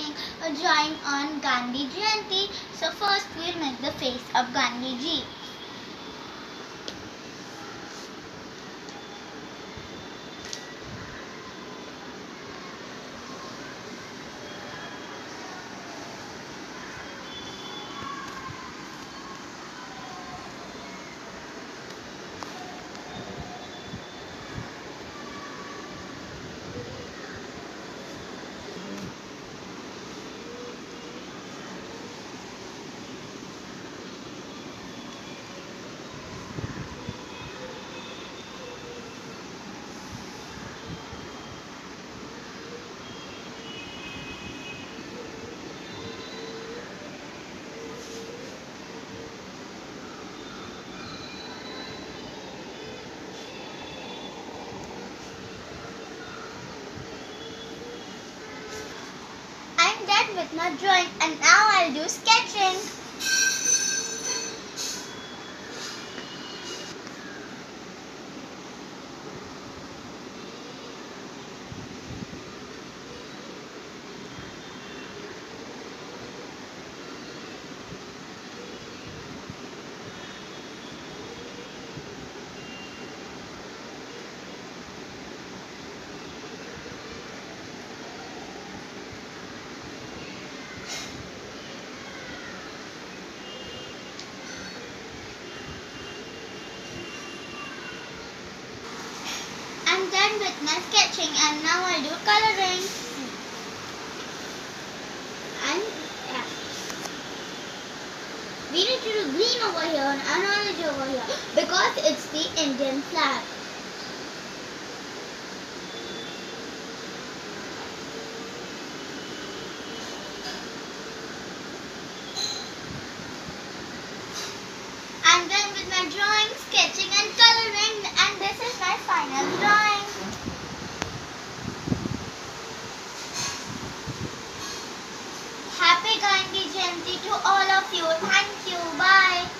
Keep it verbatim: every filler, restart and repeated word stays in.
make a drawing on Gandhi Jayanti. So first we'll make the face of Gandhi ji. I'm done with my drawing and now I'll do sketching. I'm done with my sketching and now I'll do coloring. And yeah. We need to do green over here and orange over here because it's the Indian flag. I'm done with my drawing, sketching and coloring, and this is my final drawing. Happy Gandhi Jayanti to all of you. Thank you. Bye.